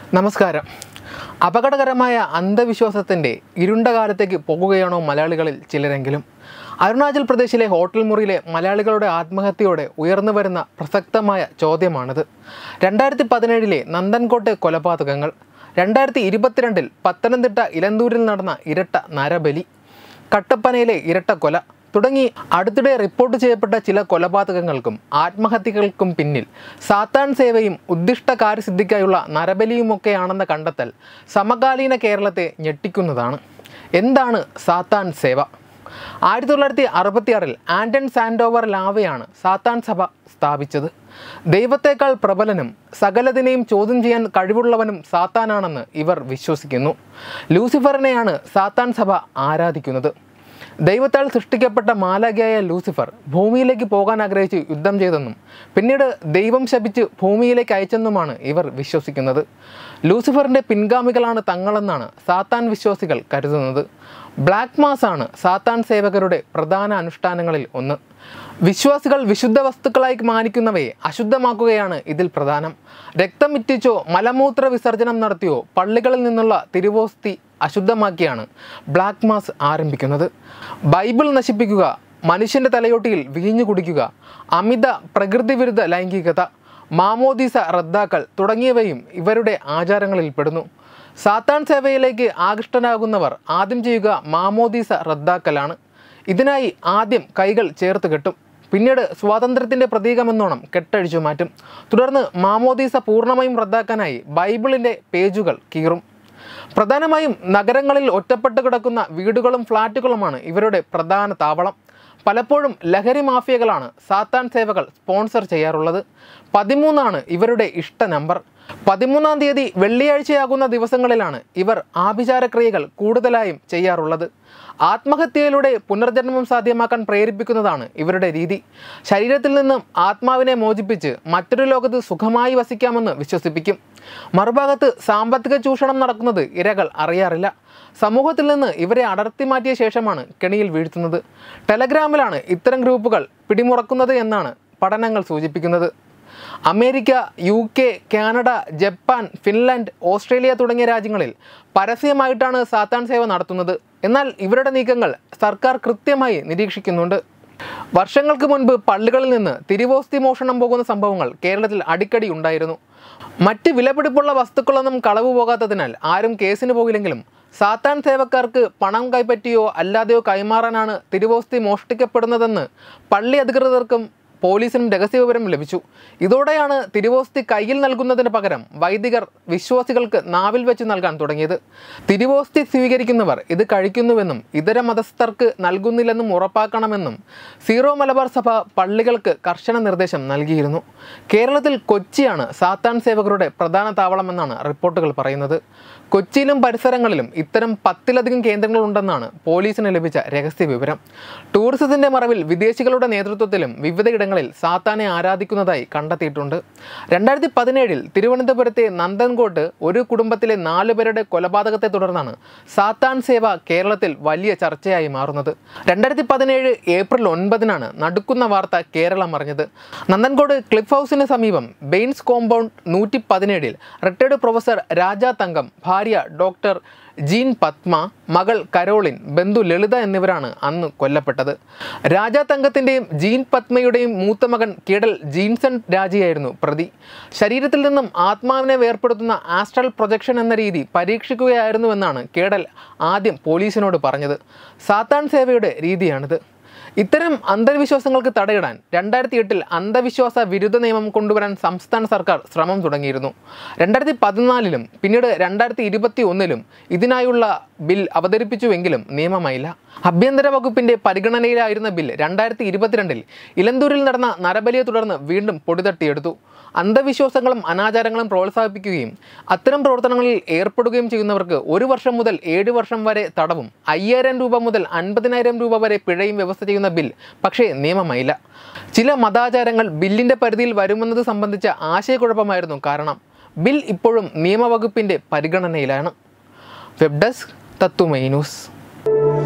നമസ്കാരം. അപകടകരമായ അന്ധവിശ്വാസത്തിൻ്റെ ഇരുണ്ട കാലത്തേക്ക് പോകുകയാണോ മലയാളികളിൽ ചിലരെങ്കിലും? അരുണാചൽ പ്രദേശിലെ ഹോട്ടൽ മുറിയിലെ മലയാളികളുടെ ആത്മഹത്യയോടെ ഉയർന്നു വരുന്ന പ്രസക്തമായ ചോദ്യമാണിത്. 2017 നന്ദൻകോട്ടെ കൊലപാതകങ്ങൾ, 2022 പത്തനംതിട്ട ഇലന്തൂരിൽ നടന്ന ഇരട്ട നരബലി, കട്ടപ്പനയിലെ ഇരട്ടക്കൊല തുടങ്ങി അടുത്തിടെ റിപ്പോർട്ട് ചെയ്യപ്പെട്ട ചില കൊലപാതകങ്ങൾക്കും ആത്മഹത്യകൾക്കും പിന്നിൽ സാത്താൻ സേവയും ഉദ്ദിഷ്ട കാര്യസിദ്ധിക്കായുള്ള നരബലിയുമൊക്കെയാണെന്ന കണ്ടെത്തൽ സമകാലീന കേരളത്തെ ഞെട്ടിക്കുന്നതാണ്. എന്താണ് സാത്താൻ സേവ? 1966 ആൻഡൺ സാൻഡോവർ ലാവയാണ് സാത്താൻ സഭ സ്ഥാപിച്ചത്. ദൈവത്തേക്കാൾ പ്രബലനും സകലതിനെയും ചോദ്യം ചെയ്യാൻ കഴിവുള്ളവനും സാത്താനാണെന്ന് ഇവർ വിശ്വസിക്കുന്നു. ലൂസിഫറിനെയാണ് സാത്താൻ സഭ ആരാധിക്കുന്നത്. ദൈവത്താൽ സൃഷ്ടിക്കപ്പെട്ട മാലാഖയായ ലൂസിഫർ ഭൂമിയിലേക്ക് പോകാൻ ആഗ്രഹിച്ച് യുദ്ധം ചെയ്തെന്നും പിന്നീട് ദൈവം ശപിച്ച് ഭൂമിയിലേക്ക് അയച്ചെന്നുമാണ് ഇവർ വിശ്വസിക്കുന്നത്. ലൂസിഫറിൻ്റെ പിൻഗാമികളാണ് തങ്ങളെന്നാണ് സാത്താൻ വിശ്വാസികൾ കരുതുന്നത്. ബ്ലാക്ക് മാസ് ആണ് സാത്താൻ സേവകരുടെ പ്രധാന അനുഷ്ഠാനങ്ങളിൽ ഒന്ന്. വിശ്വാസികൾ വിശുദ്ധ വസ്തുക്കളായി മാനിക്കുന്നവയെ അശുദ്ധമാക്കുകയാണ് ഇതിൽ പ്രധാനം. രക്തം ഇറ്റിച്ചോ മലമൂത്ര വിസർജനം നടത്തിയോ പള്ളികളിൽ നിന്നുള്ള തിരുവോസ്തി അശുദ്ധമാക്കിയാണ് ബ്ലാക്ക് മാസ് ആരംഭിക്കുന്നത്. ബൈബിൾ നശിപ്പിക്കുക, മനുഷ്യൻ്റെ തലയോട്ടിയിൽ വീഞ്ഞു കുടിക്കുക, അമിത പ്രകൃതി വിരുദ്ധ ലൈംഗികത, മാമോദീസ റദ്ദാക്കൽ തുടങ്ങിയവയും ഇവരുടെ ആചാരങ്ങളിൽ പെടുന്നു. സാത്താൻ സേവയിലേക്ക് ആകൃഷ്ടനാകുന്നവർ ആദ്യം ചെയ്യുക മാമോദീസ റദ്ദാക്കലാണ്. ഇതിനായി ആദ്യം കൈകൾ ചേർത്ത് കെട്ടും. പിന്നീട് സ്വാതന്ത്ര്യത്തിൻ്റെ പ്രതീകമെന്നോണം കെട്ടഴിച്ചു മാറ്റും. തുടർന്ന് മാമോദീസ പൂർണ്ണമായും റദ്ദാക്കാനായി ബൈബിളിൻ്റെ പേജുകൾ കീറും. പ്രധാനമായും നഗരങ്ങളിൽ ഒറ്റപ്പെട്ട് കിടക്കുന്ന വീടുകളും ഫ്ലാറ്റുകളുമാണ് ഇവരുടെ പ്രധാന താവളം. പലപ്പോഴും ലഹരി മാഫിയകളാണ് സാത്താൻ സേവകൾ സ്പോൺസർ ചെയ്യാറുള്ളത്. 13 ഇവരുടെ ഇഷ്ട നമ്പർ. 13-ാം തീയതി വെള്ളിയാഴ്ചയാകുന്ന ദിവസങ്ങളിലാണ് ഇവർ ആഭിചാരക്രിയകൾ കൂടുതലായും ചെയ്യാറുള്ളത്. ആത്മഹത്യയിലൂടെ പുനർജന്മം സാധ്യമാക്കാൻ പ്രേരിപ്പിക്കുന്നതാണ് ഇവരുടെ രീതി. ശരീരത്തിൽ നിന്നും ആത്മാവിനെ മോചിപ്പിച്ച് മറ്റൊരു ലോകത്ത് സുഖമായി വസിക്കാമെന്ന് വിശ്വസിപ്പിക്കും. മറുഭാഗത്ത് സാമ്പത്തിക ചൂഷണം നടക്കുന്നത് ഇരകൾ അറിയാറില്ല. സമൂഹത്തിൽ നിന്ന് ഇവരെ അടർത്തി മാറ്റിയ ശേഷമാണ് കെണിയിൽ വീഴ്ത്തുന്നത്. ടെലഗ്രാമിലാണ് ഇത്തരം ഗ്രൂപ്പുകൾ പിടിമുറക്കുന്നത് എന്നാണ് പഠനങ്ങൾ സൂചിപ്പിക്കുന്നത്. America, UK, Canada, Japan, Finland, Australia തുടങ്ങിയ രാജ്യങ്ങളിൽ പരസ്യമായിട്ടാണ് സാത്താൻ സേവ നടത്തുന്നത്. എന്നാൽ ഇവരുടെ നീക്കങ്ങൾ സർക്കാർ കൃത്യമായി നിരീക്ഷിക്കുന്നുണ്ട്. വർഷങ്ങൾക്ക് മുൻപ് പള്ളികളിൽ നിന്ന് തിരുവോസ്തി മോഷണം പോകുന്ന സംഭവങ്ങൾ കേരളത്തിൽ അടിക്കടി ഉണ്ടായിരുന്നു. മറ്റ് വിലപിടിപ്പുള്ള വസ്തുക്കളൊന്നും കളവ് പോകാത്തതിനാൽ ആരും കേസിന് പോകില്ലെങ്കിലും സാത്താൻ സേവക്കാർക്ക് പണം കൈപ്പറ്റിയോ അല്ലാതെയോ കൈമാറാനാണ് തിരുവോസ്തി മോഷ്ടിക്കപ്പെടുന്നതെന്ന് പള്ളി അധികൃതർക്കും പോലീസിനും രഹസ്യവിവരം ലഭിച്ചു. ഇതോടെയാണ് തിരുവോസ്തി കയ്യിൽ നൽകുന്നതിന് പകരം വൈദികർ വിശ്വാസികൾക്ക് നാവിൽ വെച്ച് നൽകാൻ തുടങ്ങിയത്. തിരുവോസ്തി സ്വീകരിക്കുന്നവർ ഇത് കഴിക്കുന്നുവെന്നും ഇതര മതസ്ഥർക്ക് നൽകുന്നില്ലെന്നും ഉറപ്പാക്കണമെന്നും സീറോ മലബാർ സഭ പള്ളികൾക്ക് കർശന നിർദ്ദേശം നൽകിയിരുന്നു. കേരളത്തിൽ കൊച്ചിയാണ് സാത്താൻ സേവകരുടെ പ്രധാന താവളമെന്നാണ് റിപ്പോർട്ടുകൾ പറയുന്നത്. കൊച്ചിയിലും പരിസരങ്ങളിലും ഇത്തരം 10-ലധികം കേന്ദ്രങ്ങളുണ്ടെന്നാണ് പോലീസിന് ലഭിച്ച രഹസ്യ വിവരം. ടൂറിസത്തിൻ്റെ മറവിൽ വിദേശികളുടെ നേതൃത്വത്തിലും വിവിധയിടങ്ങളിൽ സാത്താനെ ആരാധിക്കുന്നതായി കണ്ടെത്തിയിട്ടുണ്ട്. 2017 തിരുവനന്തപുരത്തെ നന്ദൻകോട്ട് ഒരു കുടുംബത്തിലെ 4 പേരുടെ കൊലപാതകത്തെ തുടർന്നാണ് സാത്താൻ സേവ കേരളത്തിൽ വലിയ ചർച്ചയായി മാറുന്നത്. 2017 ഏപ്രിൽ 9 നടുക്കുന്ന വാർത്ത കേരളം അറിഞ്ഞത്. നന്ദൻകോട് ക്ലിഫ് ഹൗസിന് സമീപം Bains compound 117 retired professor Raja Thankam, ഭാര്യ ഡോക്ടർ ജീൻ പത്മ, മകൾ കരോളിൻ, ബന്ധു ലളിത എന്നിവരാണ് അന്ന് കൊല്ലപ്പെട്ടത്. രാജാ തങ്കത്തിൻ്റെയും ജീൻ പത്മയുടെയും മൂത്ത മകൻ കേഡൽ ജീൻസൺ രാജയായിരുന്നു പ്രതി. ശരീരത്തിൽ നിന്നും ആത്മാവിനെ വേർപെടുത്തുന്ന ആസ്ട്രൽ പ്രൊജക്ഷൻ എന്ന രീതി പരീക്ഷിക്കുകയായിരുന്നുവെന്നാണ് കേഡൽ ആദ്യം പോലീസിനോട് പറഞ്ഞത്. സാത്താൻ സേവയുടെ രീതിയാണിത്. ഇത്തരം അന്ധവിശ്വാസങ്ങൾക്ക് തടയിടാൻ 2008 അന്ധവിശ്വാസ വിരുദ്ധ നിയമം കൊണ്ടുവരാൻ സംസ്ഥാന സർക്കാർ ശ്രമം തുടങ്ങിയിരുന്നു. 2014 പിന്നീട് 2021 ഇതിനായുള്ള ബിൽ അവതരിപ്പിച്ചുവെങ്കിലും നിയമമായില്ല. ആഭ്യന്തര വകുപ്പിൻ്റെ പരിഗണനയിലായിരുന്ന ബിൽ 2022 ഇലന്തൂരിൽ നടന്ന നരബലിയെ തുടർന്ന് വീണ്ടും പൊടിതട്ടിയെടുത്തു. അന്ധവിശ്വാസങ്ങളും അനാചാരങ്ങളും പ്രോത്സാഹിപ്പിക്കുകയും അത്തരം പ്രവർത്തനങ്ങളിൽ ഏർപ്പെടുകയും ചെയ്യുന്നവർക്ക് 1 വർഷം മുതൽ 7 വർഷം വരെ തടവും 5,000 രൂപ മുതൽ 50,000 രൂപ വരെ പിഴയും വ്യവസ്ഥ ചെയ്യുന്ന ബിൽ പക്ഷേ നിയമമായില്ല. ചില മതാചാരങ്ങൾ ബില്ലിൻ്റെ പരിധിയിൽ വരുമെന്നത് സംബന്ധിച്ച ആശയക്കുഴപ്പമായിരുന്നു കാരണം. ബിൽ ഇപ്പോഴും നിയമവകുപ്പിൻ്റെ പരിഗണനയിലാണ്. വെബ് ഡെസ്ക് തത്തുമൈ ന്യൂസ്.